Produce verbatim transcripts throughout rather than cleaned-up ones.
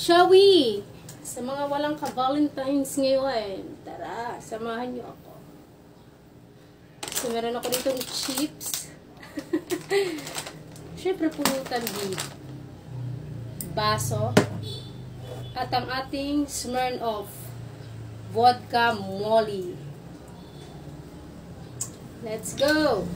Shall we? Sa mga walang ka-Valentine's ngayon, tara, samahan niyo ako. So, meron ako ditong chips. Siyempre, pulutan dito. Baso. At ang ating Smirnoff Vodka Molly. Let's go!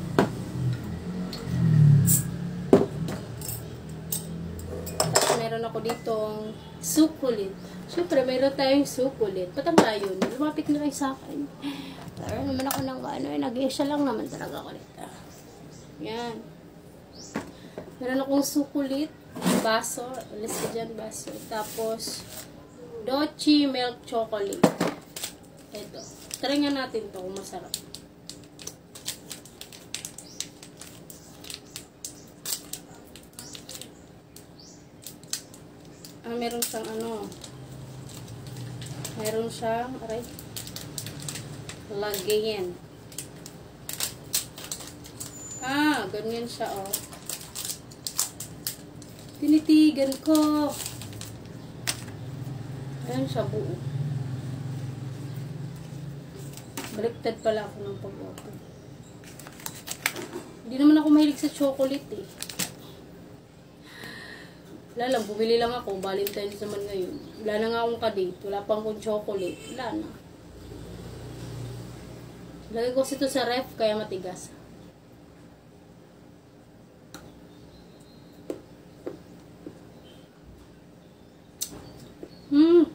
Tapos meron ako ditong sukulit. Siyempre, meron tayong sukulit. Ba't ang layo? Lumapit na kayo sa akin. Pero naman ako ng ano, eh, nag-iisa lang naman talaga ako nito. Yan. Meron akong sukulit. Baso. Alis ka dyan, baso. Tapos, Dochi Milk Chocolate. Ito. Try nga natin to kung masarap. Ah, meron siyang ano. Meron siyang, aray, lagayan. Ah, ganyan siya, oh. Tinitigan ko. Ayan siya, buo. Baliktad pala ako ng pag-open. Hindi naman ako mahilig sa chocolate, eh. Wala lang, bumili lang ako. Valentine's naman ngayon. Wala na nga akong kadate. Wala pang akong chocolate. Wala na. Lagay ko kasi ito sa ref, kaya matigas. Hmm.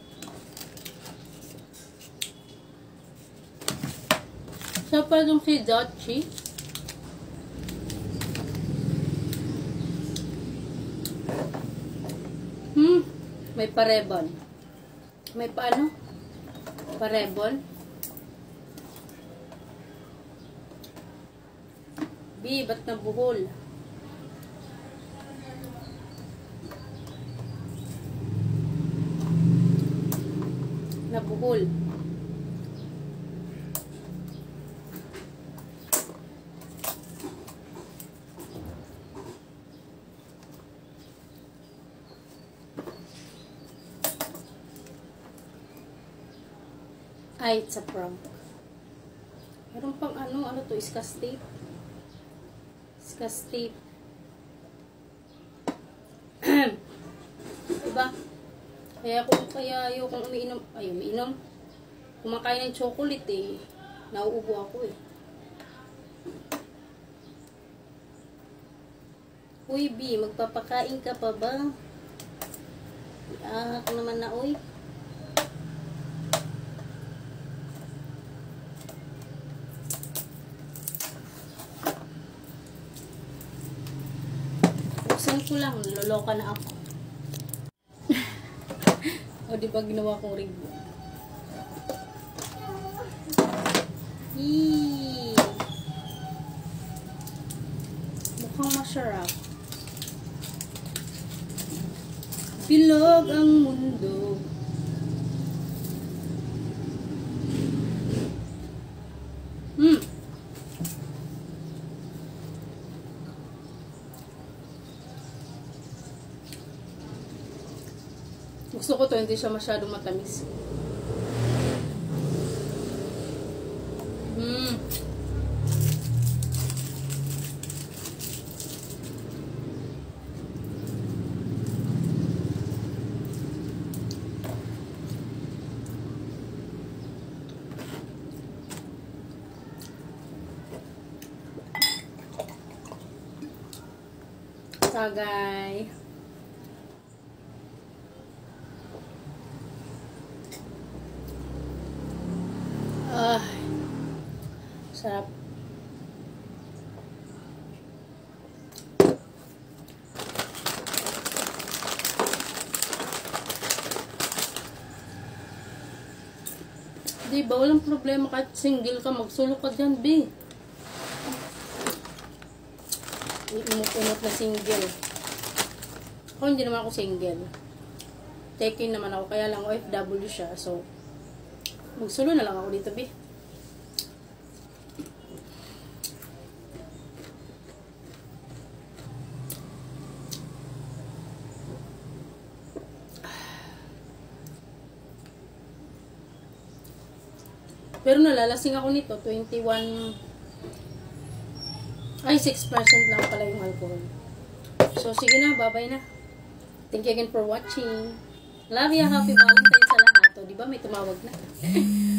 Siya pa itong si Dochi. Hmm, may parebon. May paano? Parebon. B, ba't nabuhol? Nabuhol. Ay, it's a prank. Meron pang ano, ano to, iskas tape. Iskas tape. Diba? Kaya kung kaya ayokong umiinom, ay umiinom, kumakain ng chocolate eh, nauubo ako eh. Uy, B, magpapakain ka pa ba? Ah, ako naman na, uy. Buksan ko lang, loloka na ako. O, di ba ginawa kong review? Eee! Mukhang masarap. Bilog ang mundo. Hmm. Gusto ko to, hindi siya masyadong matamis. Hmm. Sagay. Ah, sarap. Di ba, walang problema kahit single ka, magsulok ka dyan, B. Iumot-umot na single. Ako hindi naman ako single. Taking naman ako, kaya lang O F W siya, so magsulo na lang ako dito, B. Pero nalalasing ako nito, twenty-one, ay six percent lang pala yung alcohol. So, sige na, bye-bye na. Thank you again for watching. Love ya, happy Valentine's sa lahat. O, diba may tumawag na?